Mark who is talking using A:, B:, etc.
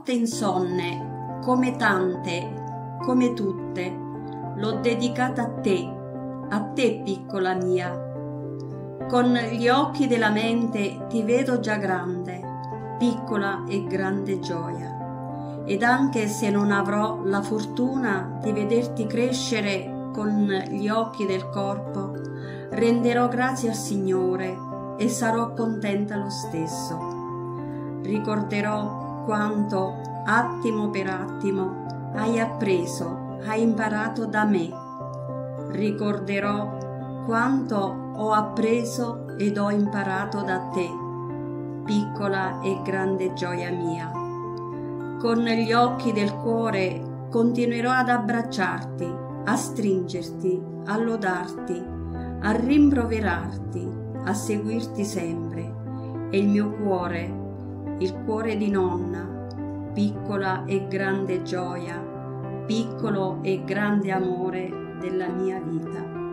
A: notte insonne, come tante, come tutte, l'ho dedicata a te piccola mia. Con gli occhi della mente ti vedo già grande, piccola e grande gioia. Ed anche se non avrò la fortuna di vederti crescere con gli occhi del corpo, renderò grazie al Signore e sarò contenta lo stesso. Ricorderò quanto, attimo per attimo, hai appreso, hai imparato da me. Ricorderò quanto ho appreso ed ho imparato da te, piccola e grande gioia mia. Con gli occhi del cuore continuerò ad abbracciarti, a stringerti, a lodarti, a rimproverarti, a seguirti sempre. E il mio cuore, il cuore di nonna, piccola e grande gioia, piccolo e grande amore della mia vita.